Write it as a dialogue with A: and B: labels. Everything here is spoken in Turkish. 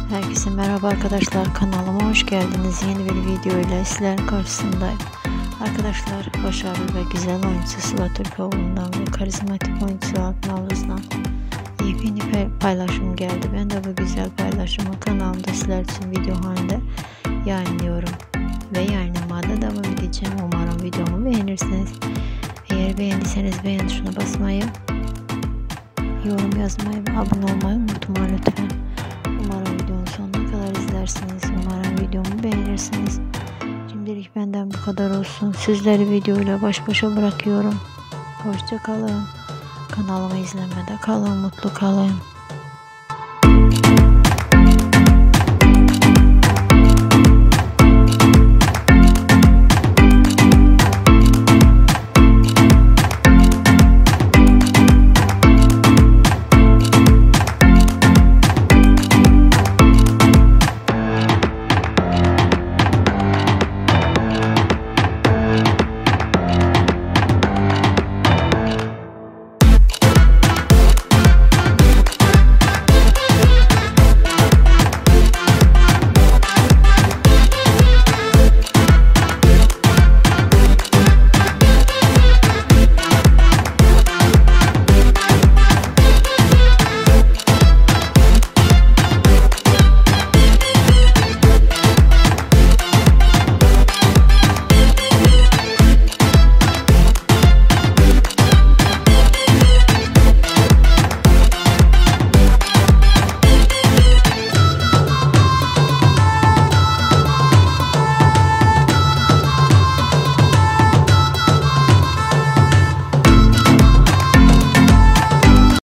A: Herkese merhaba arkadaşlar, kanalıma hoş geldiniz. Yeni bir video ile sizlerin karşısındayım. Arkadaşlar, başarılı ve güzel oyuncu Sıla Türkoğlu'ndan ve karizmatik oyuncu Alp Navruz'dan yepyeni paylaşım geldi. Ben de bu güzel paylaşımı kanalımda sizler için video halinde yayınlıyorum ve yayınlamada devam edeceğim. Umarım videomu beğenirsiniz. Eğer beğendiyseniz beğen tuşuna basmayı, yorum yazmayı ve abone olmayı unutma lütfen. Umarım videonun sonuna kadar izlersiniz. Umarım videomu beğenirsiniz. Şimdilik benden bu kadar olsun. Sizleri videoyla baş başa bırakıyorum. Hoşça kalın. Kanalımı izlemede kalın, mutlu kalın.